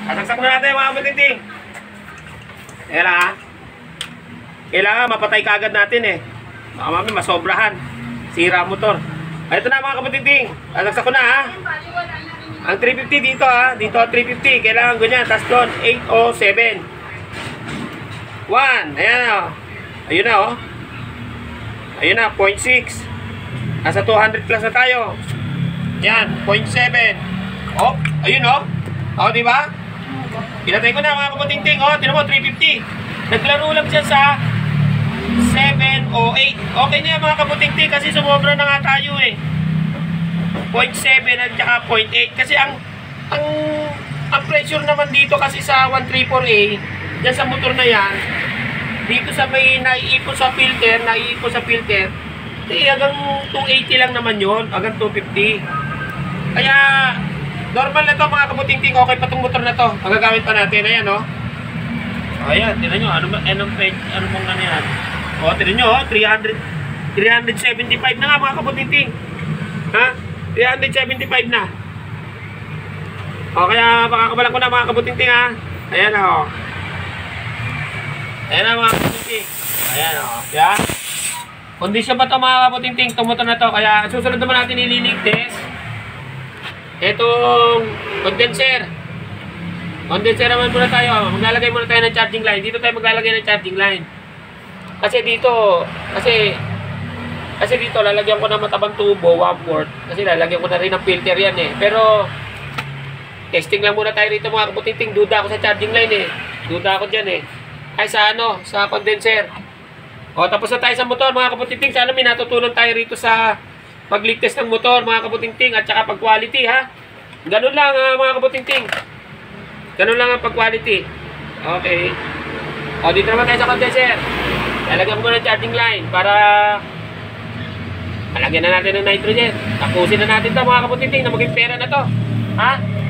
Sasaksak na natin mga kapatiting. Ayan ha. Kailangan mapatay kaagad natin eh. Baka mami masobrahan. Sira motor. Ito na mga kapatiting. Sasaksak ko na ha. Ang 350 dito ha. Dito 350. Kailangan ganyan. Tapos doon 807. 1. Ayan o. Ayun na o. Ayun na. 0.6. Nasa 200 plus na tayo. Yan. 0.7. Oh. Ayun o. O diba? Pinatay ko na mga kapatiting. O. Tinan mo 350. Naglaro lang siya sa 7 o 8. Okay na yan mga kapatiting. Kasi sumobra na nga tayo eh. 0.7 at saka 0.8 kasi ang pressure naman dito kasi sa 134A yan sa motor na yan dito sa may naiipon sa filter hanggang 280 lang naman yon hanggang 250 kaya normal na to mga kabuting-ting okay pa tong motor na to magagamit pa natin ayan o ayan tinan nyo anong ano yan o tinan nyo 375 na nga mga kabuting-ting ha 375 na. O kaya pakakabalan ko na mga kabuting-ting ha. Ayan o. Ayan na mga kabuting-ting. Ayan o. Yan. Kondisyon ba ito mga kabuting-ting? Tumuto na to. Kaya susunod naman natin ililigtis. Itong condenser. Condenser naman muna tayo. Maglalagay muna tayo ng charging line. Dito tayo maglalagay ng charging line. Kasi dito, kasi dito lalagyan ko ng matabang tubo, 1/4. Kasi lalagyan ko na rin ng filter yan eh. Pero testing lang muna tayo rito mga kabuting-ting. Duda ako sa charging line eh. Duda ako dyan eh. Ay sa ano, sa condenser. O tapos na tayo sa motor mga kabuting-ting. Sana may natutunan tayo rito sa pagligtas ng motor mga kabuting-ting. At saka pag quality ha. Ganun lang mga kabuting-ting. Ganun lang ang pag quality. Okay. O dito naman tayo sa condenser. Lalagyan ko ng charging line para malagyan na natin ng nitrogen. Tapusin na natin to mga kabuting-ting na maging pera na to. Ha?